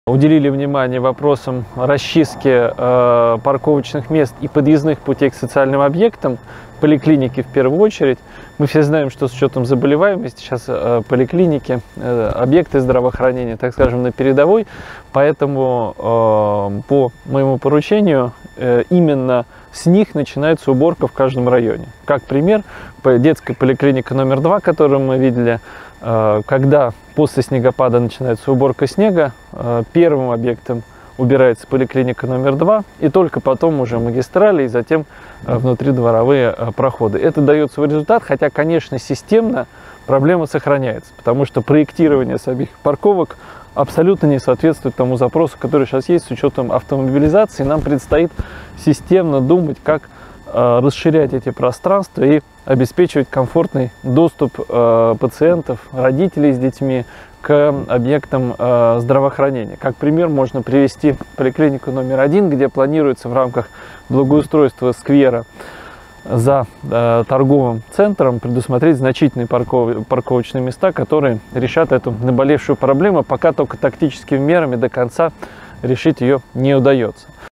Уделили внимание вопросам расчистки парковочных мест и подъездных путей к социальным объектам, поликлиники в первую очередь. Мы все знаем, что с учетом заболеваемости сейчас поликлиники, объекты здравоохранения, так скажем, на передовой. Поэтому по моему поручению именно с них начинается уборка в каждом районе. Как пример, детская поликлиника номер 2, которую мы видели, когда после снегопада начинается уборка снега, первым объектом убирается поликлиника номер 2, и только потом уже магистрали, и затем внутридворовые проходы. Это дает свой результат, хотя, конечно, системно проблема сохраняется, потому что проектирование самих парковок абсолютно не соответствует тому запросу, который сейчас есть с учетом автомобилизации. Нам предстоит системно думать, как расширять эти пространства и обеспечивать комфортный доступ пациентов, родителей с детьми к объектам здравоохранения. Как пример можно привести поликлинику номер 1, где планируется в рамках благоустройства сквера за торговым центром предусмотреть значительные парковочные места, которые решат эту наболевшую проблему, пока только тактическими мерами до конца решить ее не удается.